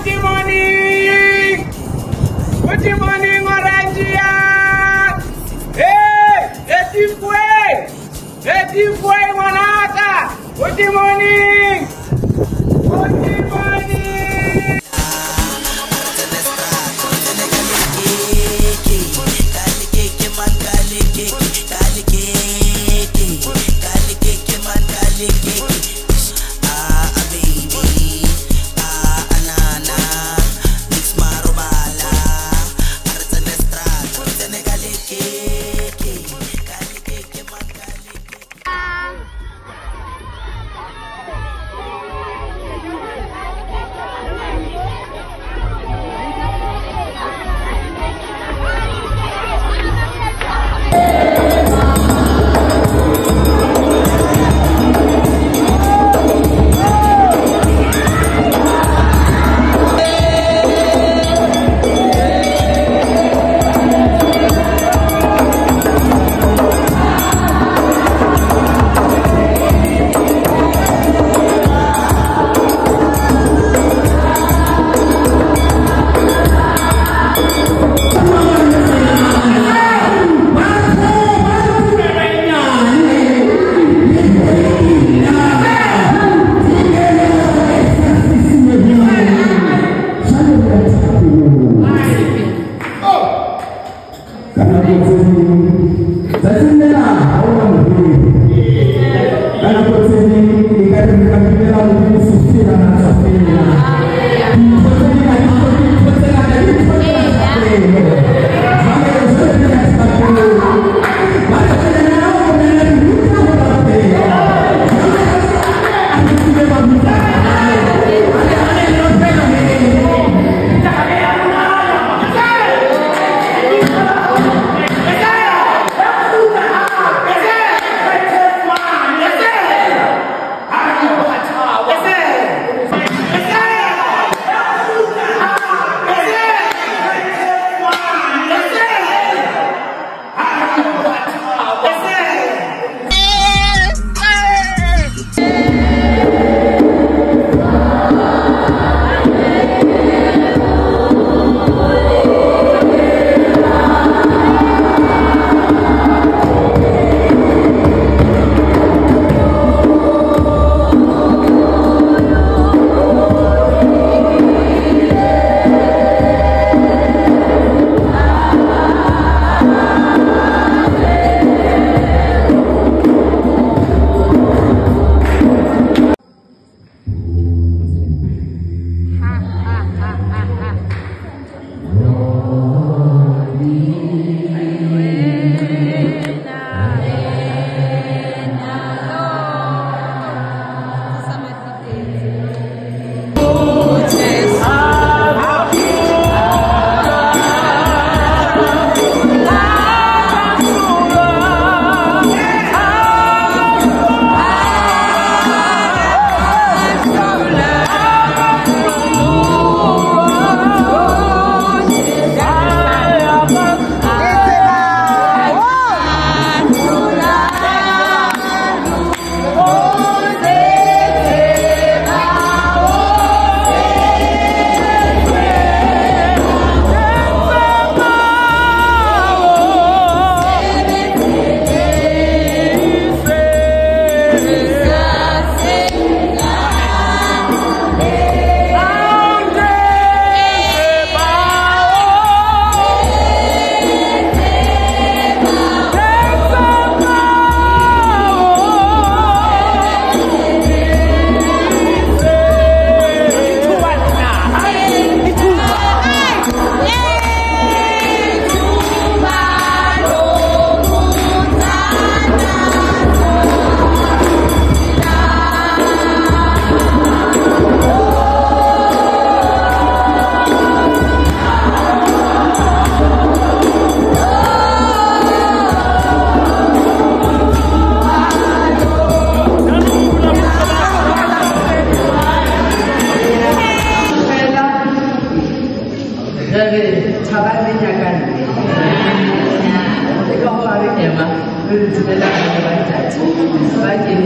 Good morning! Good morning, Orangia! Hey! Etifwe, Manata! Good morning! Good morning!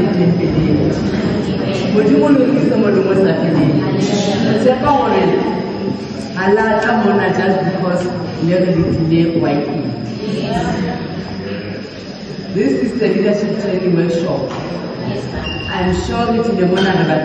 Modimo lo Cristo modimo sapere. Se pa ore Allah Tamona just because never declare YPD. This is the leadership training workshop. I'm sure that in the morning about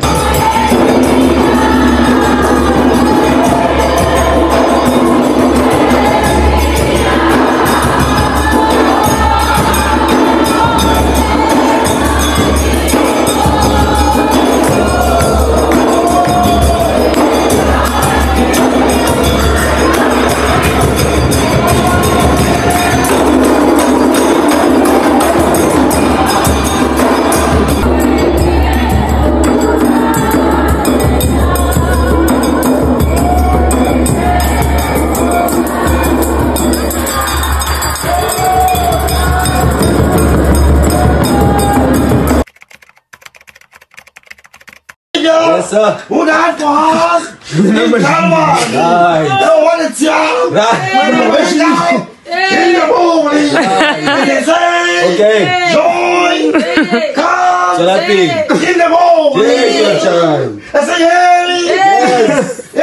Yes, sir. Who that was? Come on. Don't want to jump. Push down. In the morning. Okay. Join. Come. So that big. In the morning. I say, Yes.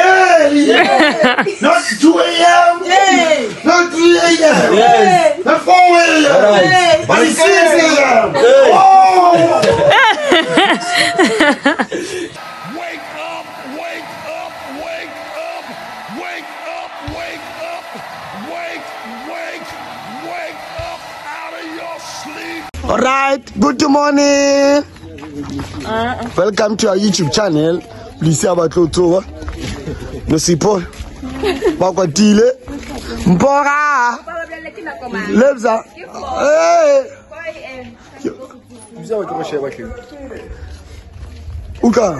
Not 2 a.m. Not 3 a.m. Yes. Not 4 a.m. Alright. But it's 6 a.m. Good. Oh. Wake up, wake up, wake up, wake up, wake up, wake up out of your sleep. Alright, good morning. Welcome to our YouTube channel. Please say about Loto. No sipo. Bakwatile. Mpora. Lebza. Hey. Uka.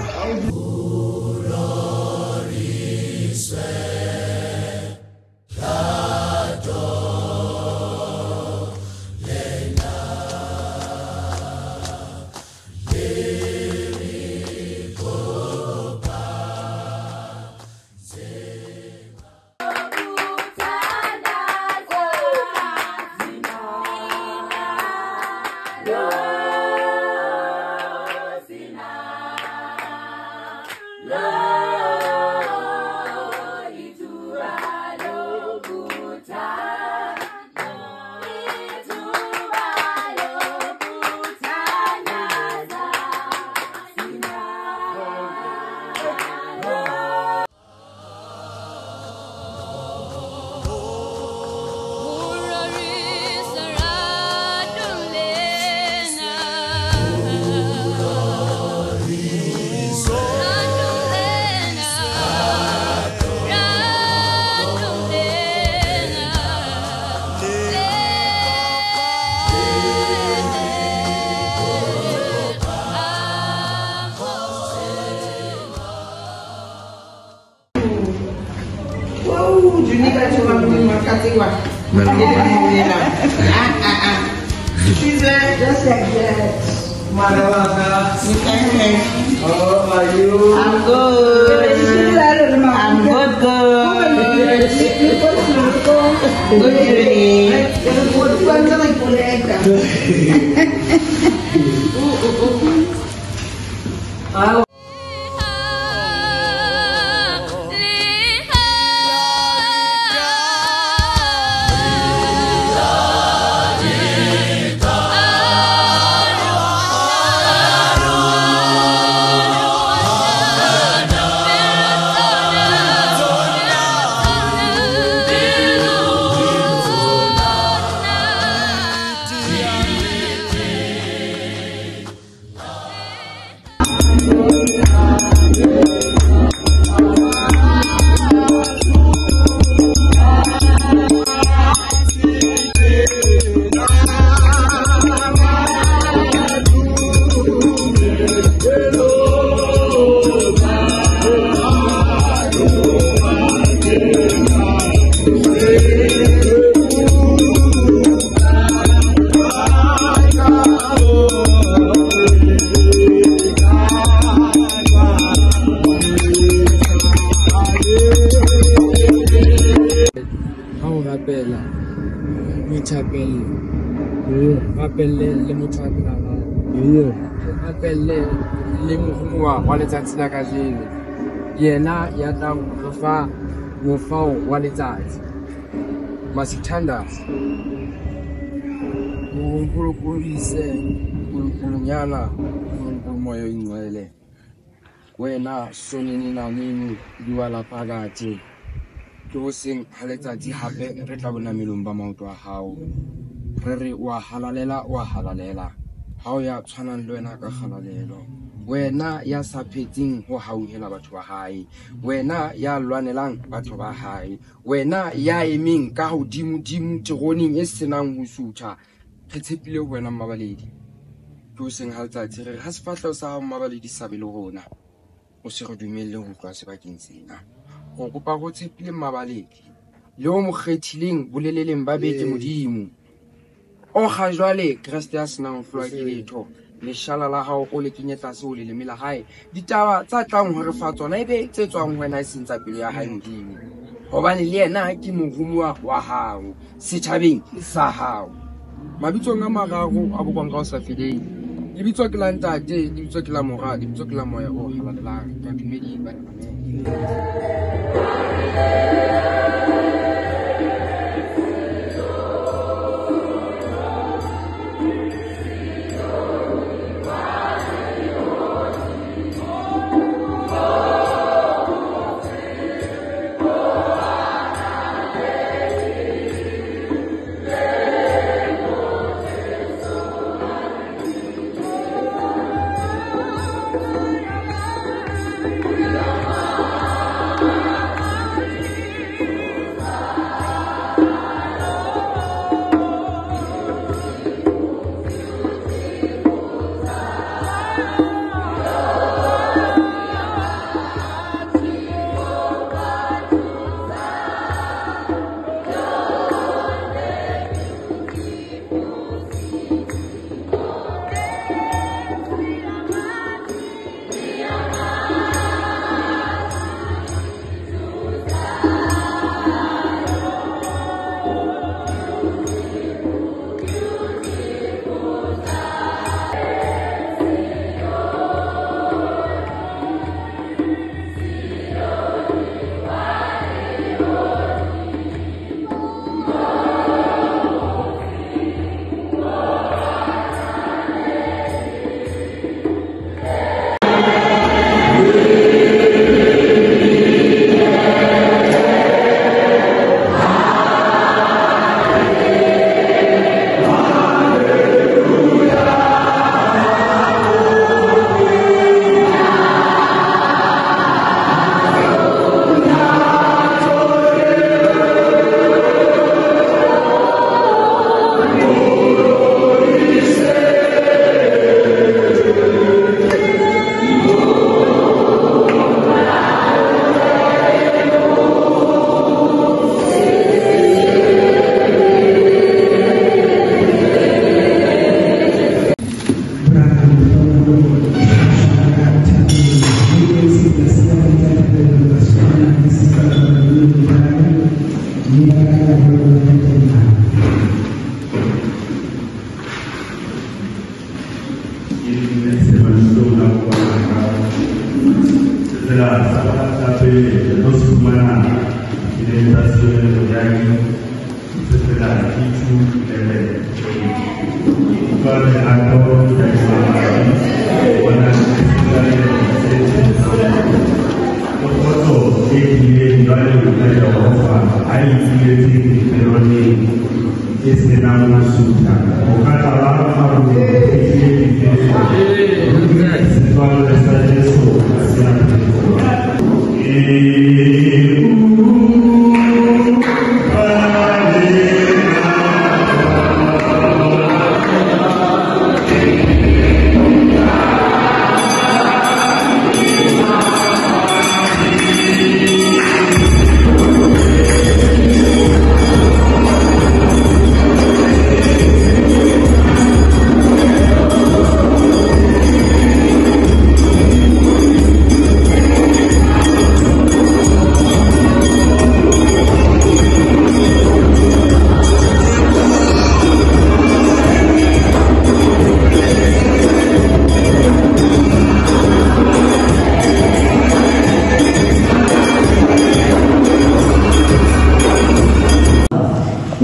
She's just like that. How are you? I'm good. I'm good, good. Appelle les moutons appelle les mouvements, on les a dit la cagine. Il y en a, il y a dans le ngofao wa letsatsi masithandazi uNkulunkulu uNkulunkulunyana umoya oyingcwele wena sonini na nini diwala phakathi ke seng ha letsatsi hape re tla bona melong ba maoto a hao re re wa halalela ha o ya tshwanang le wena ka khalalelo wena ya sa phetseng ho hauhela batho ba hae wena ya lwanelang batho ba hae wena ya emeng ka hodimo tironing e senang ho sutha re tshepile wena mmabaledi ke seng ha letsatsi re ha sefahleho sa mmabaledi sa be le rona o se re dumelle ho tloha sebakeng sena go kopa go tshepile mmabaledi le o mokgethileng boleleleng ba beke modimo o ga jwale Kriste ya senang hlwa ke letho leshala la hao o le kenye tlase o le lemela hae ditaba tsa tlang ho re fa tsona ebe tse tswang wena e seng tsa pelo ya hae modimo hobane le yena ke morumuwa wa hao setjhabeng sa hao mabitsong a mararo a bokwang ka o sa feleng lebitso ke la ntate lebitso ke la mora lebitso ke la moya o halalelang ka dumedi ba amen.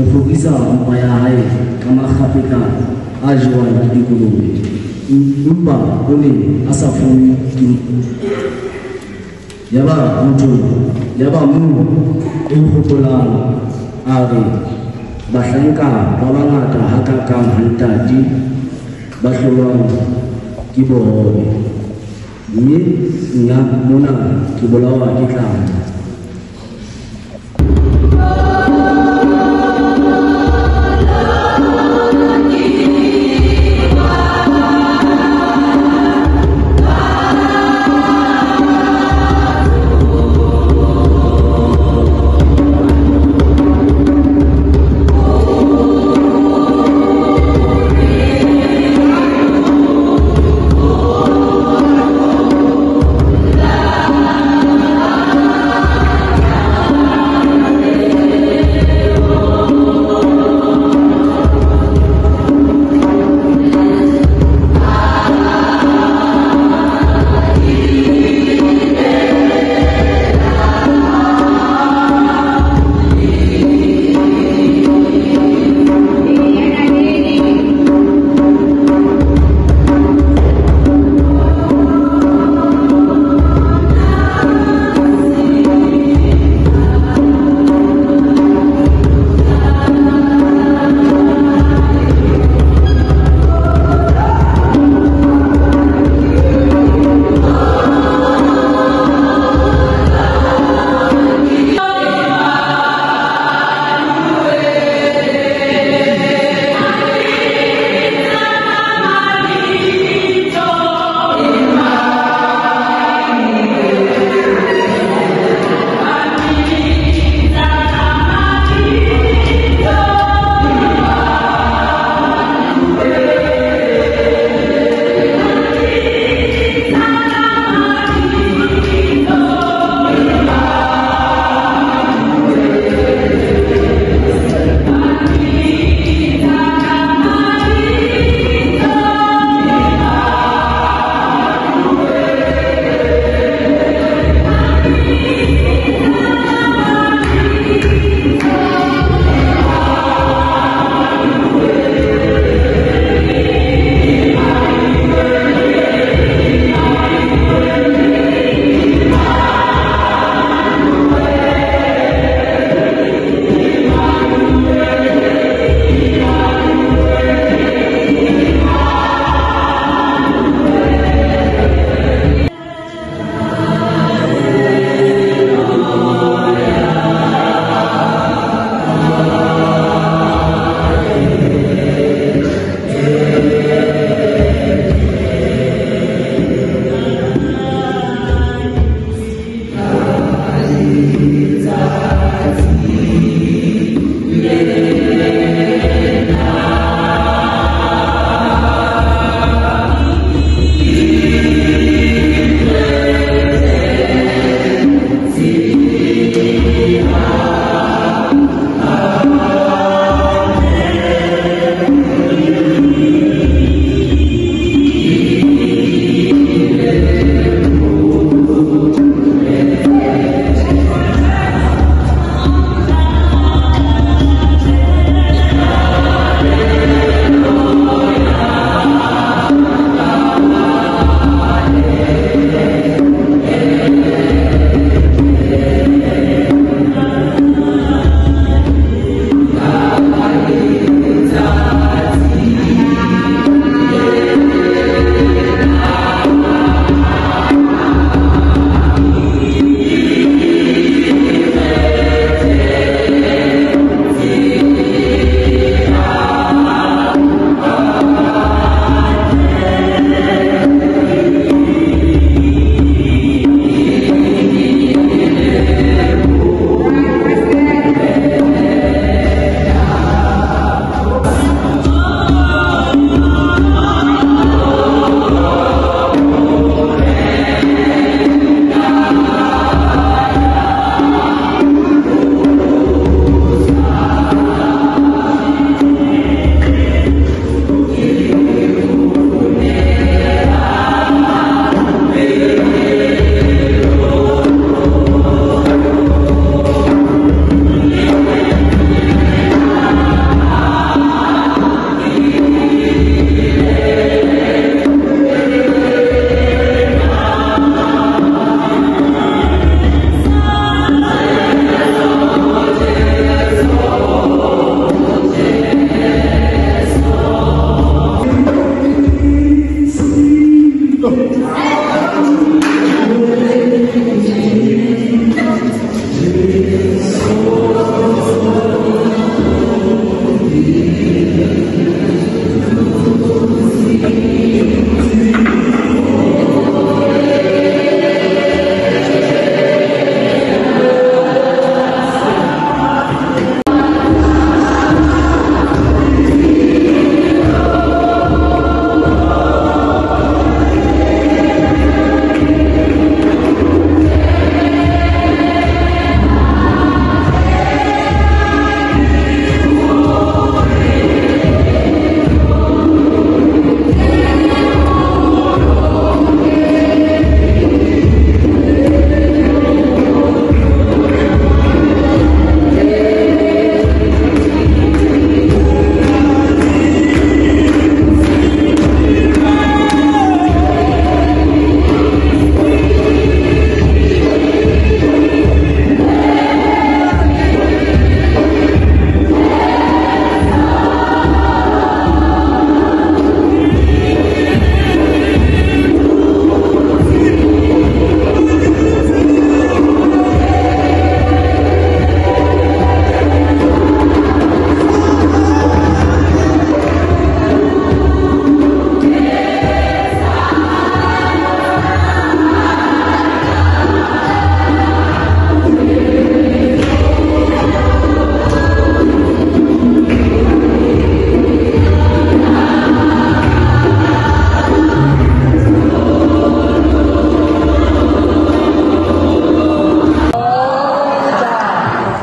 fokisa mpa ya hae kama kgapetla a jewang ke dikolobe empa o ne a sa fuwe ke yaba moo e nkgopolang a re bahlanka ba bangata hakakang hantati ba hlolwang ke bohobe mme nna mona ke bolawa ke tlala.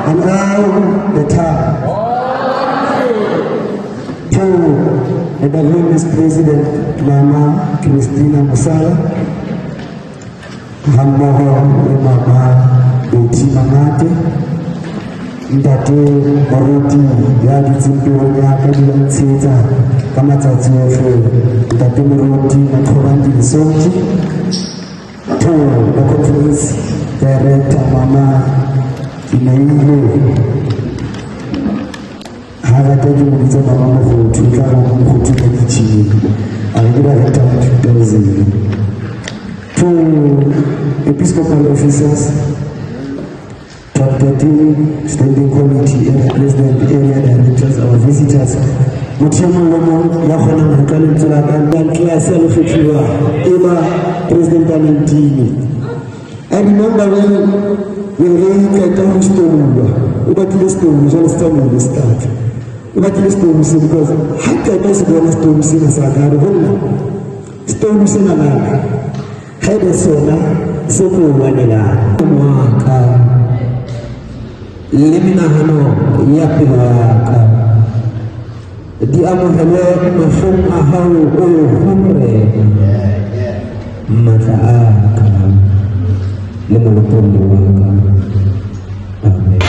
and all the time. To the Vice President Mama Christina Musala, Hammoho Mama Beti Mamate, Ndate Baruti Yadi Zimpiwa Yaka Dilansita, Kamatati Ofe, Ndate Baruti Matorandi Sonji, to the conference director Mama Imeile. Hagataki muliza mama mfutu kama mfutu kichini aligira hata 2000 to episcopal officers, chapter 2 standing committee and president area directors, our visitors mutiama lomo yakhona mkale tsala kan class alufitiwa eba president Valentini. I remember when we really got down to about this story just from the start. Because hata basi bwana storm sina sagari hona storm sina la hada sona soko wanela mwaka limina hano yapilaka di amohele mafum ahau oyo humre mataaka lemolopolo waka. Amen.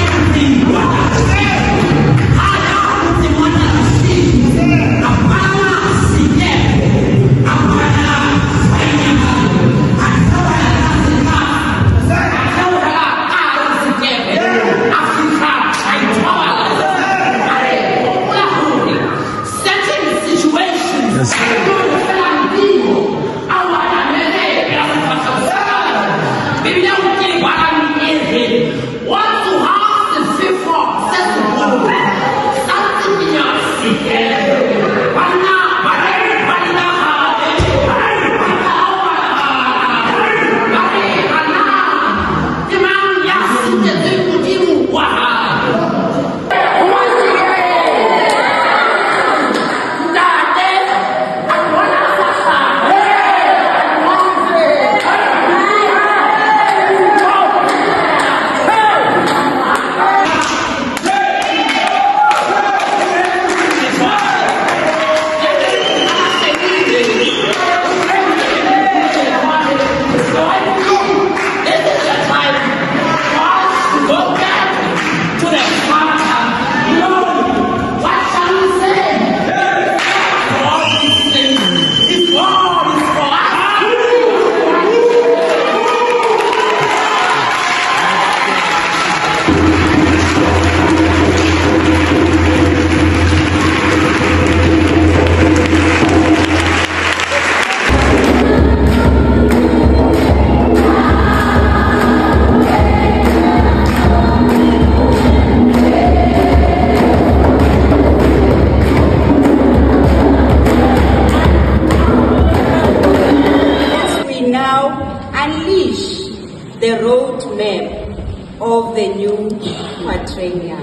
The roadmap of the new quadrennium.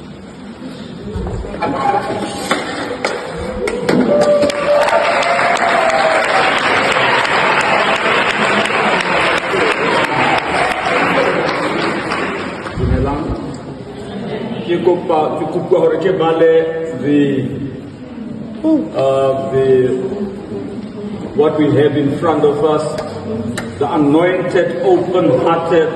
What we have in front of us, the anointed, open-hearted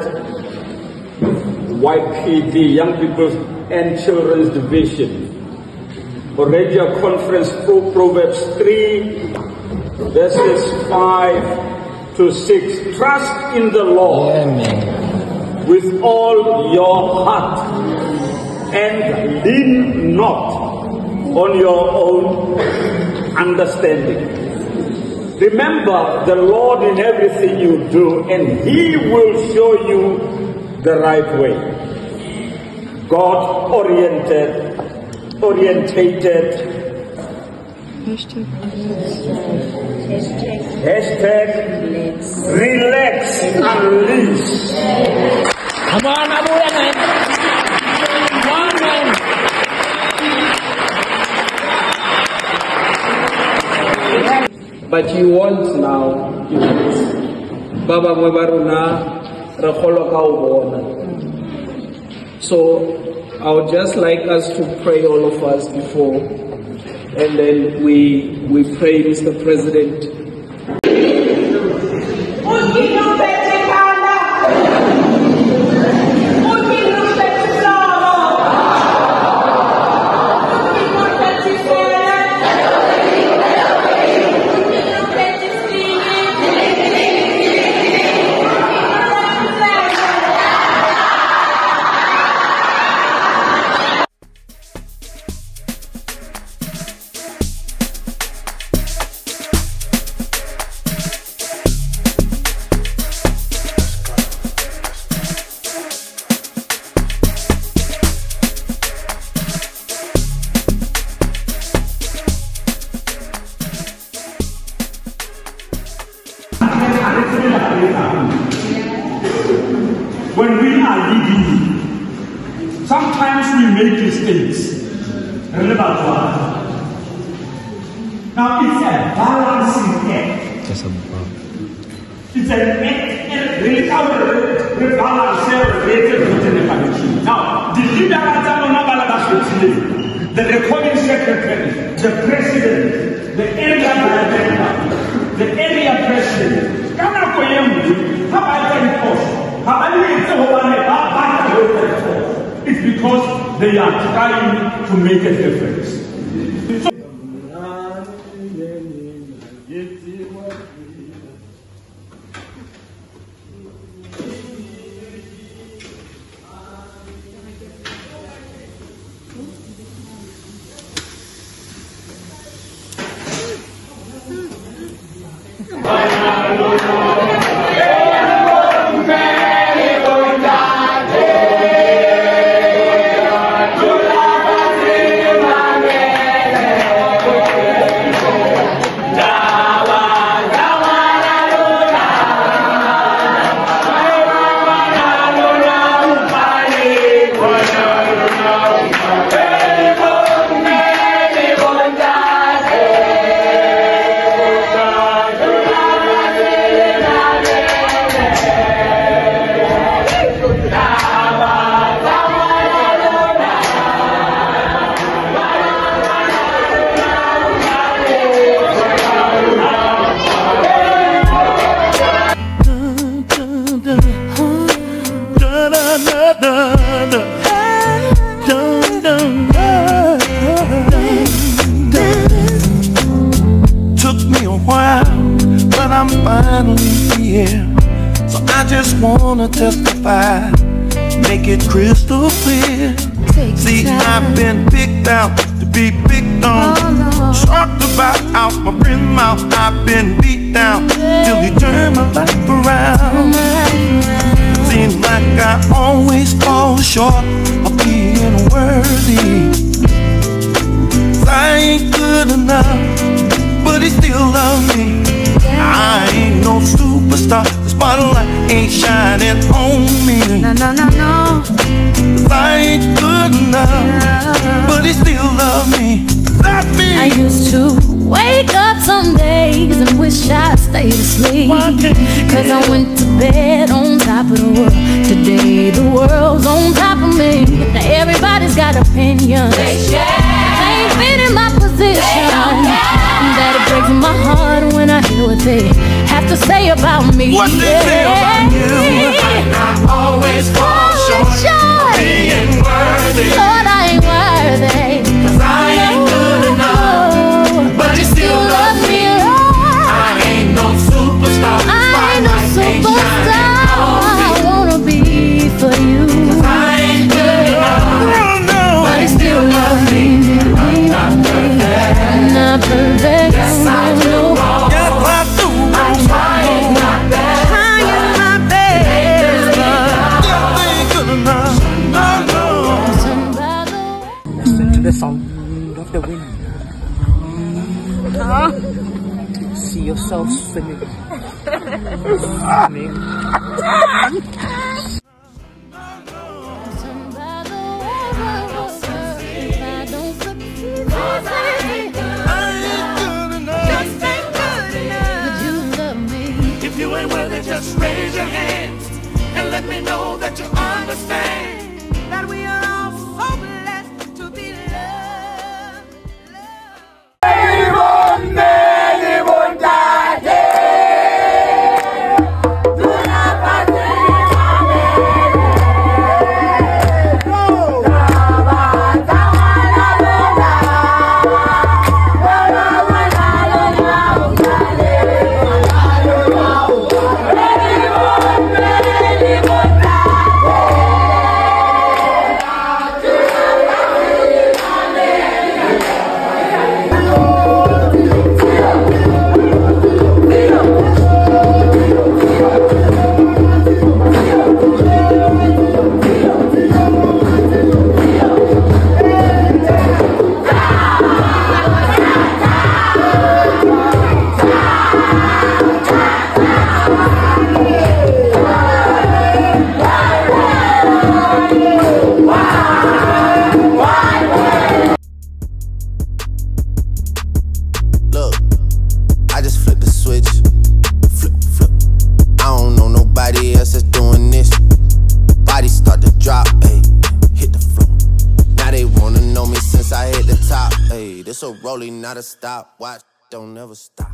YPD, Young People's and Children's Division. ORANGIA Conference, Proverbs 3, verses 5 to 6. Trust in the Lord with all your heart and lean not on your own understanding. Remember the Lord in everything you do, and He will show you the right way. God-oriented, hashtag relax, unleash. Come on, Abu Yaman. Come on, man. But you want now, Baba Mwebaruna, Rakholo Kaubona. So I would just like us to pray, all of us, before, and then we pray, Mr. President. When we are leading, sometimes we make mistakes. Remember that. Now it's a balancing act. It's an act really balance. Now, the leader, the recording secretary, the president, the area director, the area president, it's because they are trying to make a difference. Took me a while, but I'm finally here. So I just wanna testify, make it crystal clear. See, I've been picked out to be picked on, talked about out my friend's mouth. I've been beat down till he turned my life around. Seems like I always fall short of being worthy. I ain't good enough, but he still loves me. I ain't no superstar, the spotlight ain't shining on me. No. I ain't good enough, but he still loves me. That's me. I used to wake up some days and wish I stayed asleep, cause I went to bed on top of the world. Today the world's on top of me. Now everybody's got opinions, they ain't fit in my position. That it breaks my heart when I hear what they have to say about me. What they say about you. I always fall short of being worthy. Lord, I ain't worthy, cause I ain't good enough, but you still love me. I ain't no superstar, I ain't no superstar. I wanna be for you, cause I ain't good enough, but you still love me. I'm not perfect. Yes, I do wrong. Yes, I do. I'm trying my best. Trying my best, but you ain't good enough. No. Listen to the sound of the wind. See yourself swimming. If you ain't worthy, just raise your hands and let me know that you understand that we It's a rolling, not a stop. Watch, don't never stop.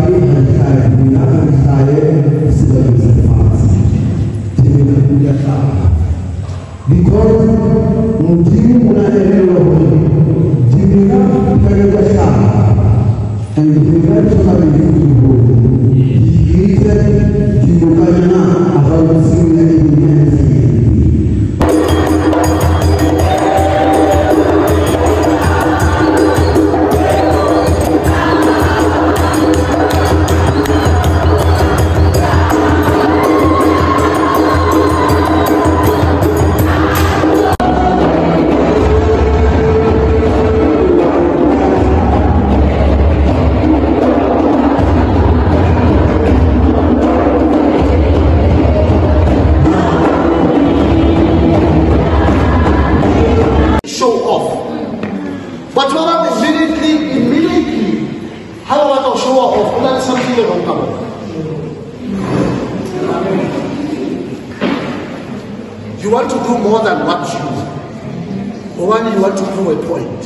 You want to do more than what you do. Or when you want to prove a point.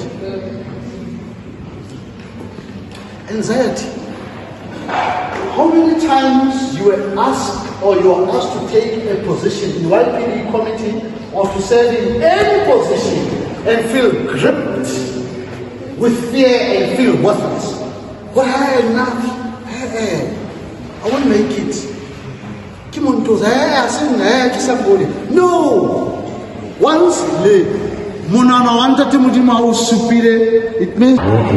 Anxiety. How many times you were asked or you are asked to take a position in YPD committee or to serve in any position and feel gripped with fear and feel worthless? Why not? I want to make it. No! Once it means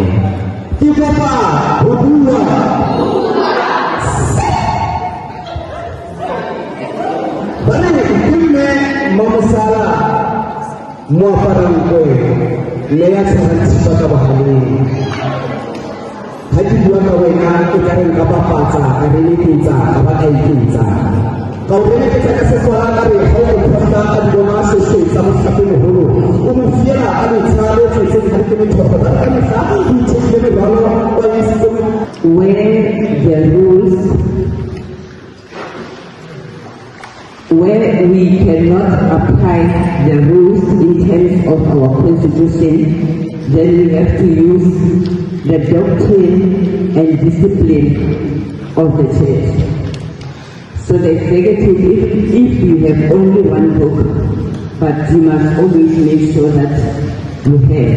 where we cannot apply the rules in terms of our constitution, then we have to use the doctrine and discipline of the church. So the executive, if you have only one book, but you must always make sure that you have.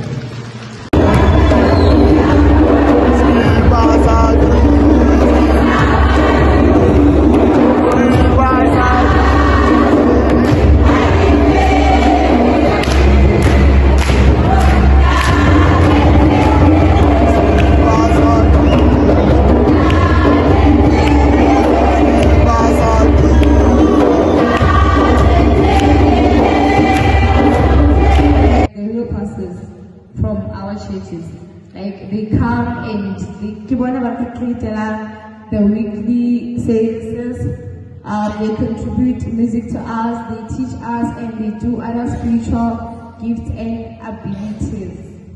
From our churches, like they come and they keep on about the weekly services. They contribute music to us, they teach us, and they do other spiritual gifts and abilities.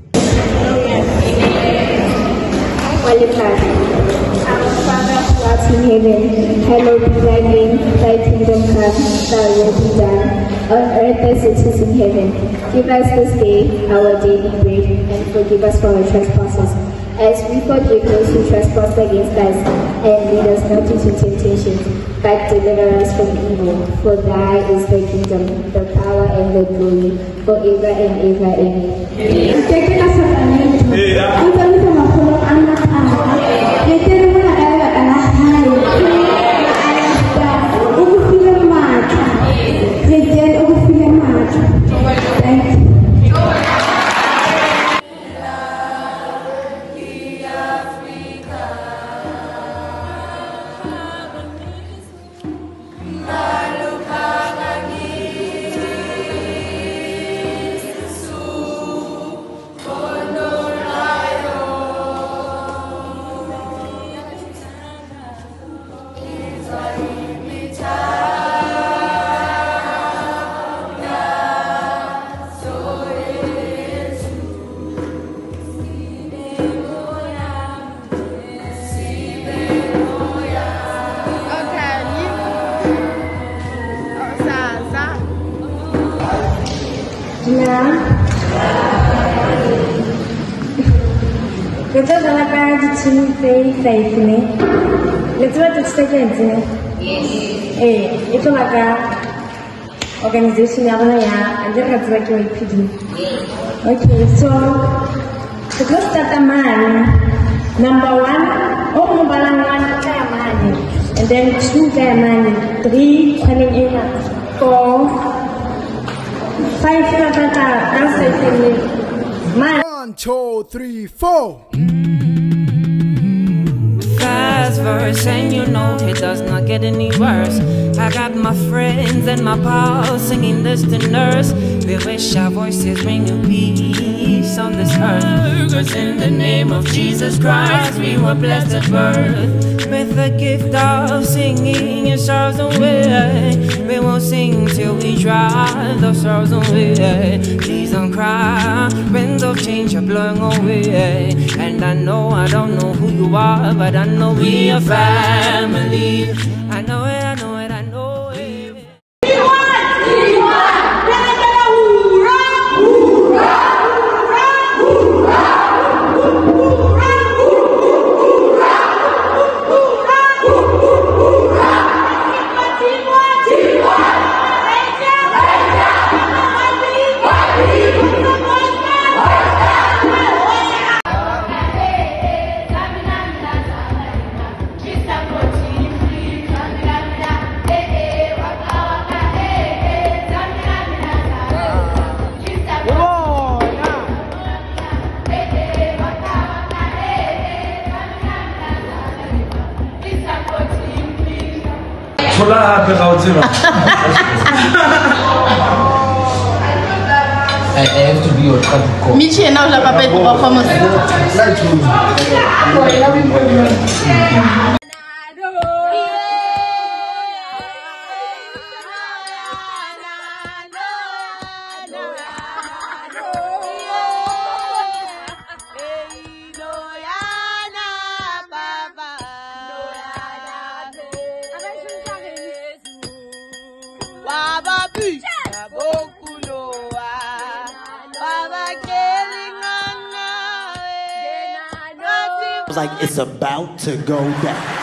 Our Father who art in heaven, hallowed be thy name. Thy kingdom come, thy will be done, on earth as it is in heaven. Give us this day our daily bread, and forgive us for our trespasses, as we forgive those who trespass against us. And lead us not into temptation, but deliver us from evil. For thy is the kingdom, the power, and the glory, forever and ever. Amen. For Le tlo jala ka di-team tse 5 ne. Le tseba 30 seconds ne? Yes. E tlo ba ka organization ya rona ya andre ra tseba ke YPD. Okay, so the first start man. Number 1, oh balang 1 kaya man. And then 2 kaya man. 3 coming in. 4 5 kata outside man. 1, 2, 3, 4. Fast verse, and you know it does not get any worse. I got my friends and my pals singing this to nurse. We wish our voices bring you peace on this earth. Cause in the name of Jesus Christ, we were blessed at birth with the gift of singing your sorrows away. We won't sing till we drive those sorrows away. Please don't cry, winds of change are blowing away. And I don't know who you are, but I know we are family. I know it, I know it, I know it. I have to be your cousin. Michi now la papa pour performance. Like it's about to go down.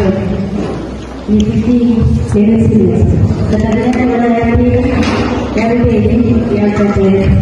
YPD citizens. Sebenarnya mengenai dari ini yang terjadi.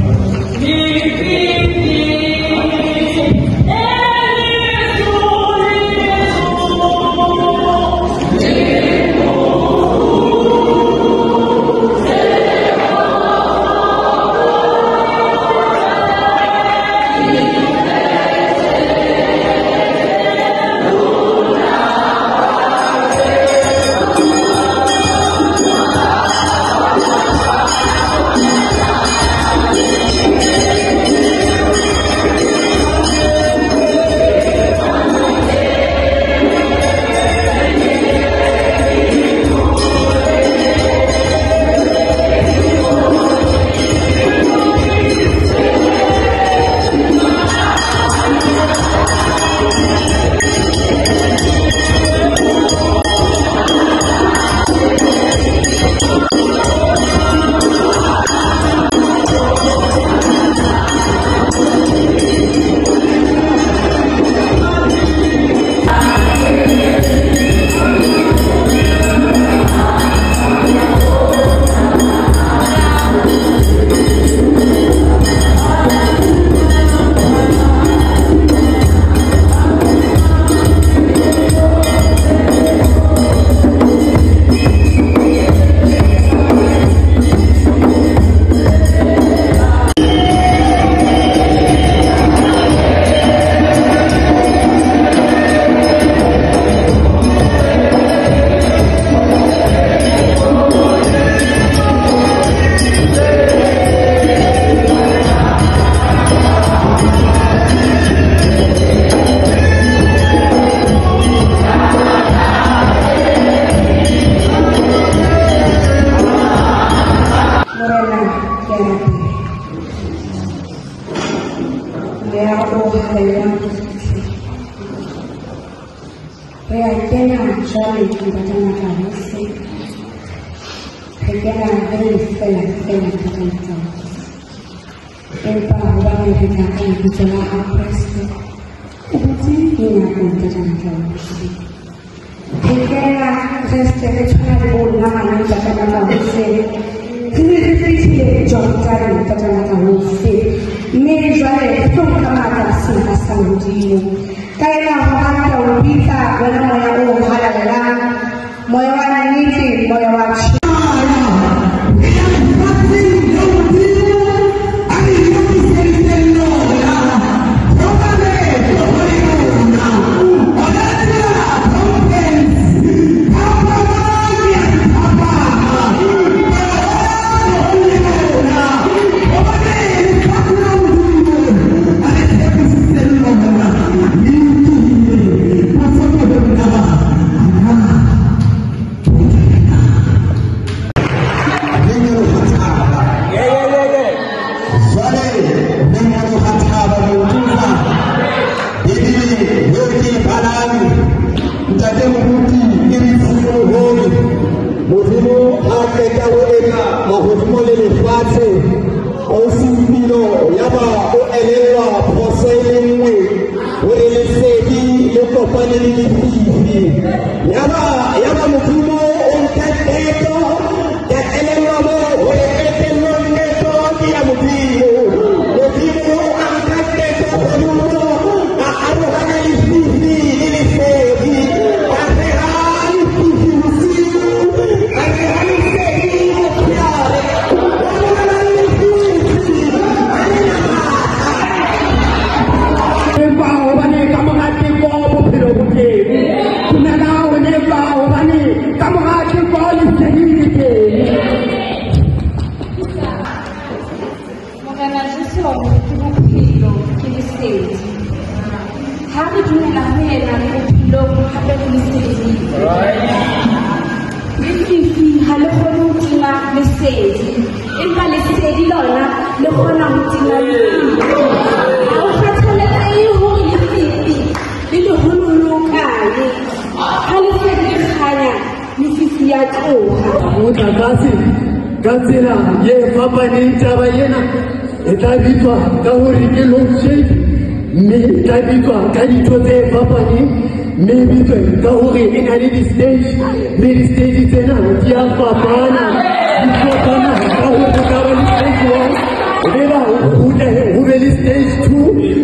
Maybe the Kauri in a little stage, maybe stage is an idea for Bana. Before Bana, Kauri stage 1, who will stage 2,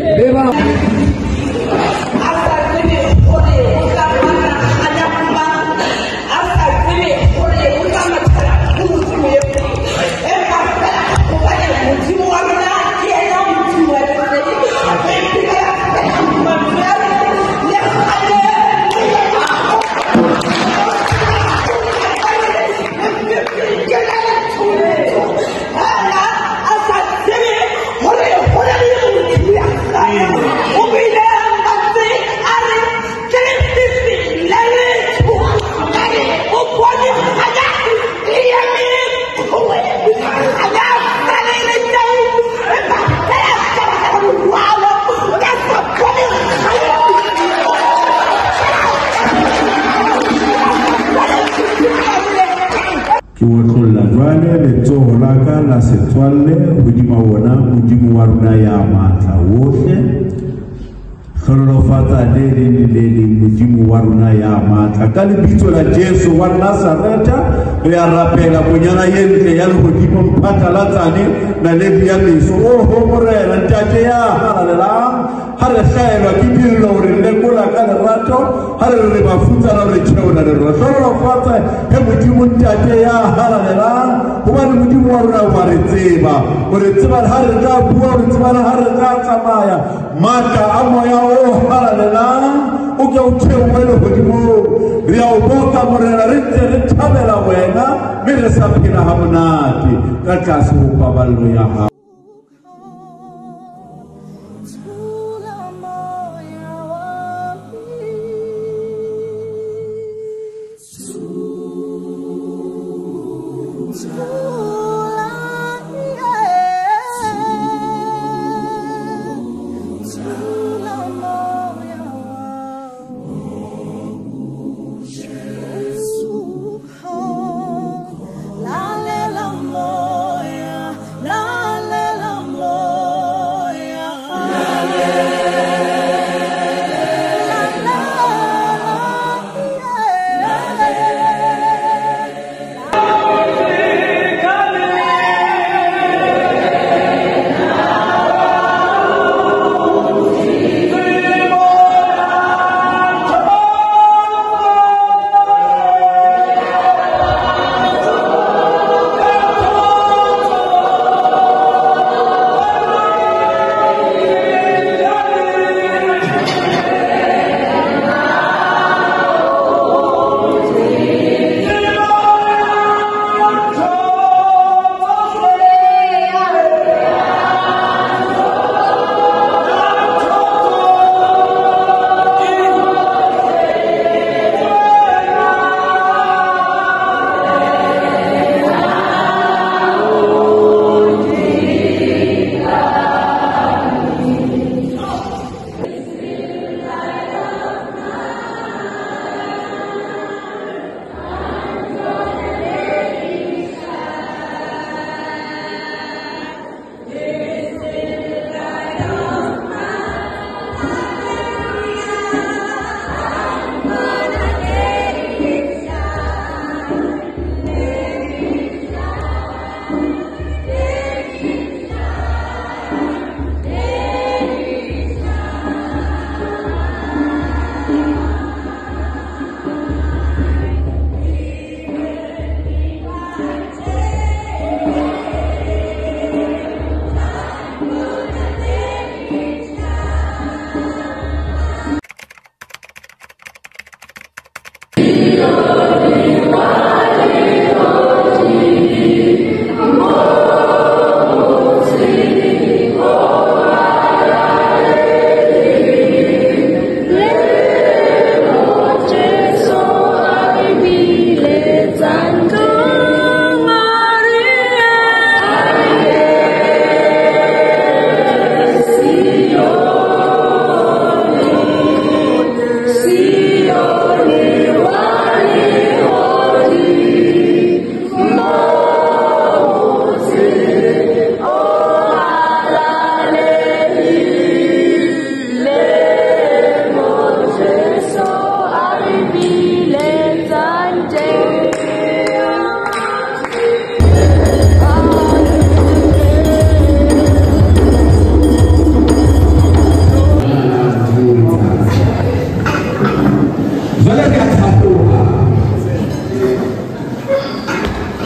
la setwale hudima wona mudimu waruna ya mata wote kholo fata leli mudimu waruna ya mata kali bito la Jesu wa Nazareta ya rapela kunyana yente ya hudima mpaka latani na levi ya Yesu ho morela ntate ya halala hare khaelo kipilo rele kula kala rato hare le mafuta la recheona le kholo fata he mudimu ntate ya halala kuba ni mudimu waruna waretseba uretseba hare ka bua uretseba hare ka tsamaya mata amoya o halalela uke uthewele hodimo ria uboka morela re thabela wena mere sa phela ha monate ka tlase ho paballo ya ha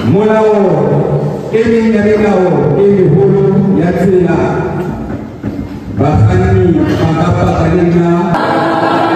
Molao, Emi Narilao, Emi Hulu, Yatsila, Bahani, Pagapa Kalina.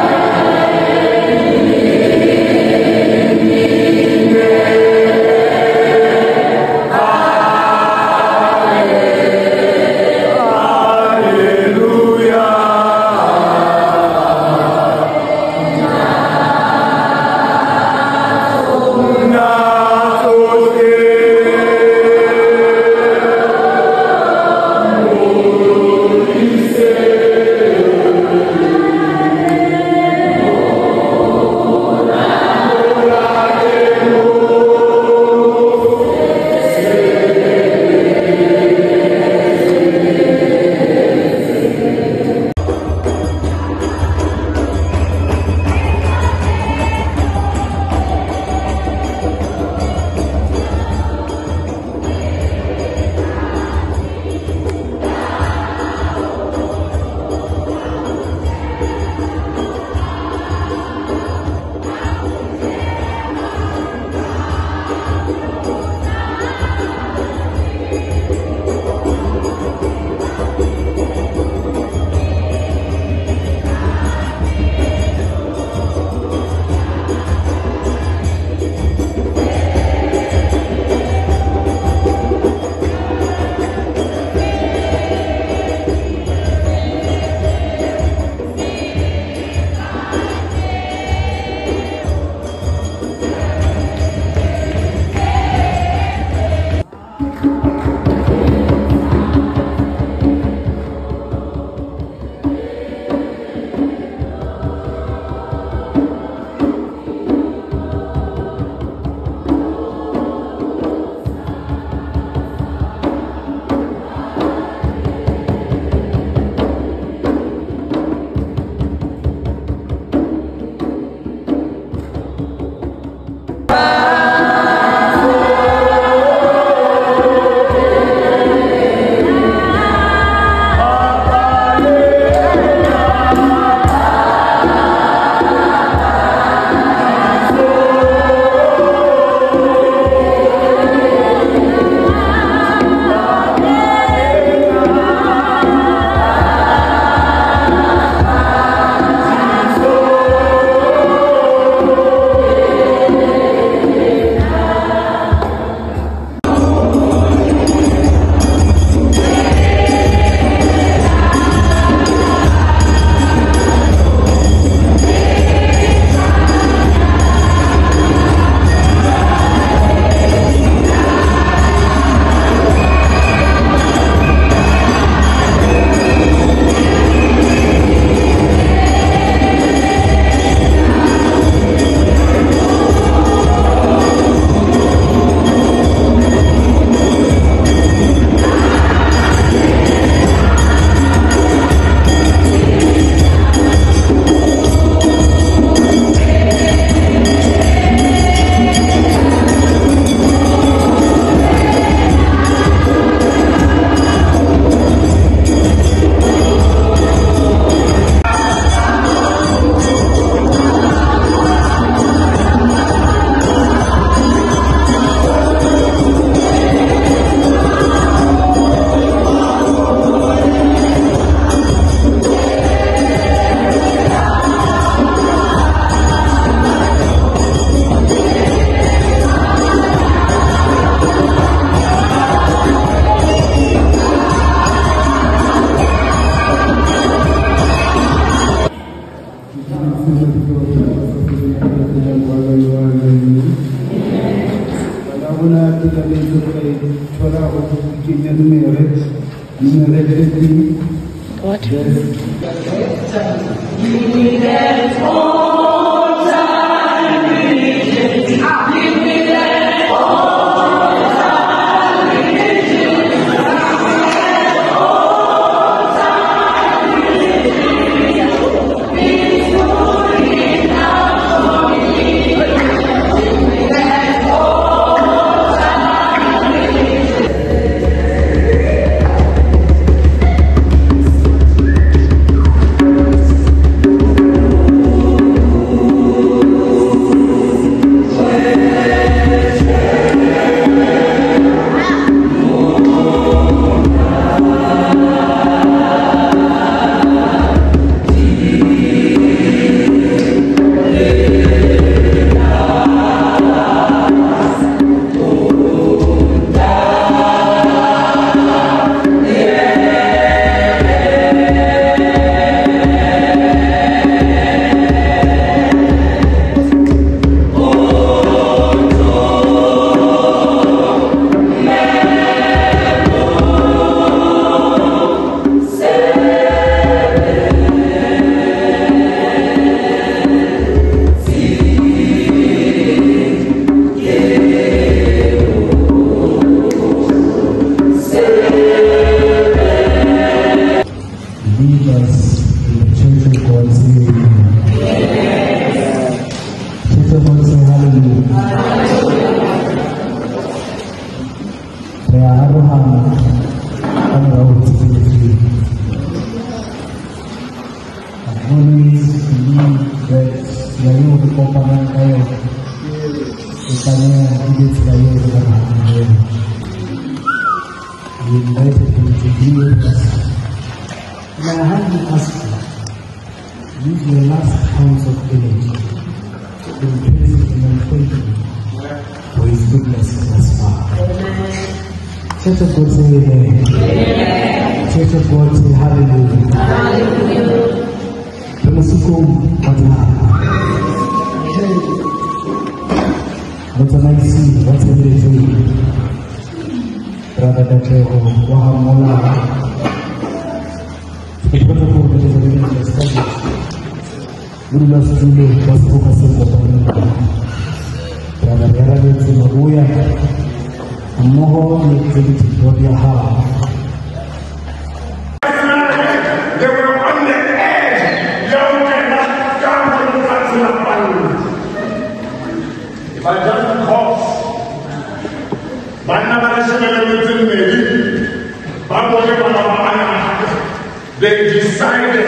What? We invited him to be with us. And I humbly ask you, use your last ounce of energy in praising him and thanking him for his goodness thus far. Church of God say amen. Church of God say hallelujah. Hallelujah. What's a nice scene, what's a great scene. Brother Dateho, Wahamola. The protocol that is already established. We must truly was focusing upon Brother Yarabet Mabuya, and more activity for their heart. They were on the edge. Young cannot come from the country of Bangladesh. If I just pause, they decided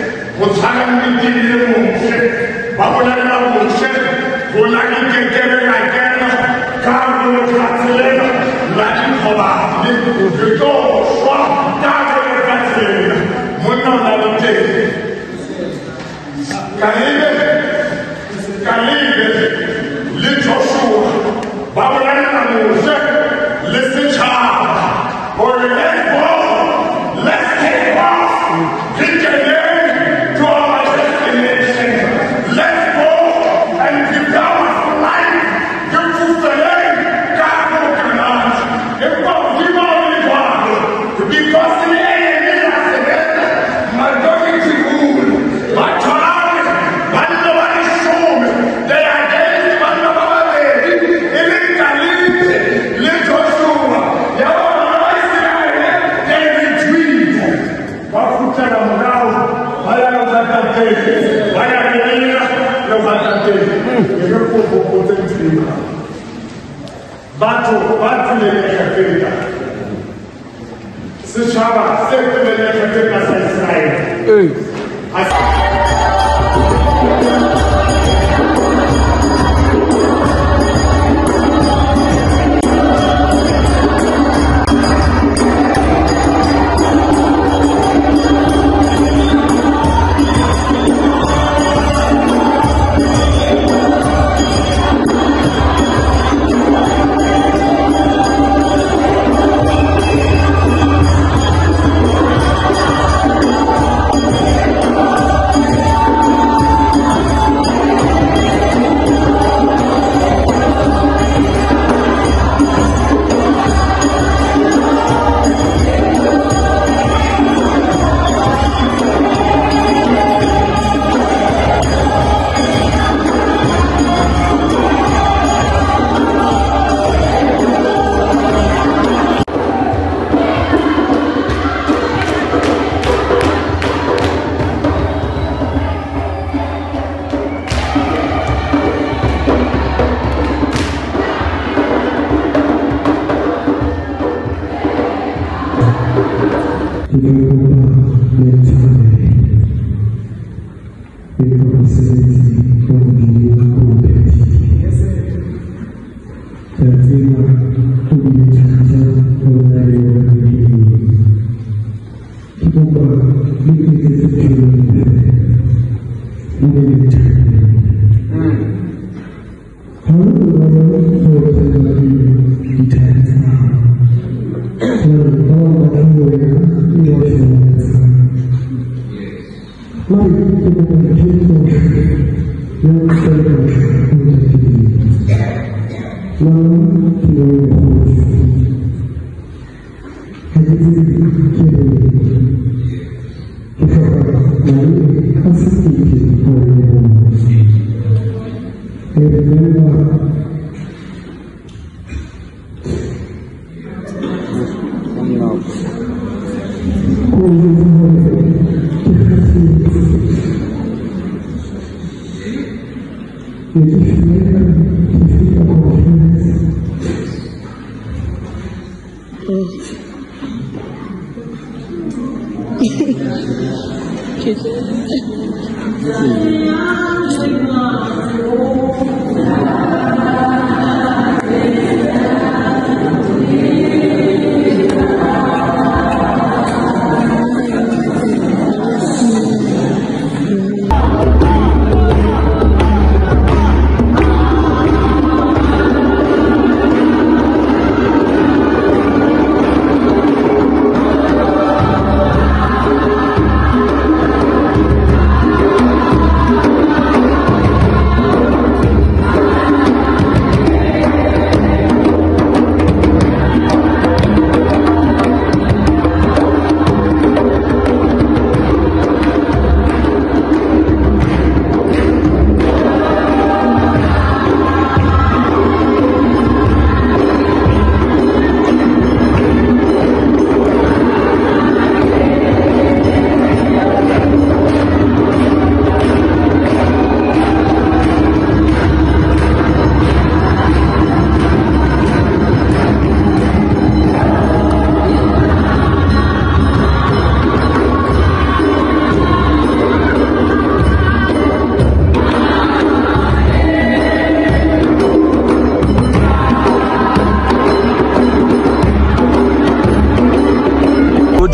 listen, child, for the next ball, let's take off. Drink your name to our destination. Let's go and devour life. Give to the name, God will cannot. If God give all the God, because the enemy has said, my going to rule, my child, my nobody show me. They are against my nobody.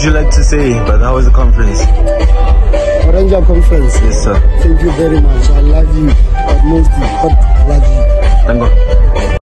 would you like to say? But how was the conference? ORANGIA conference. Yes, sir. Thank you very much. I love you. But mostly, God love you. Thank God.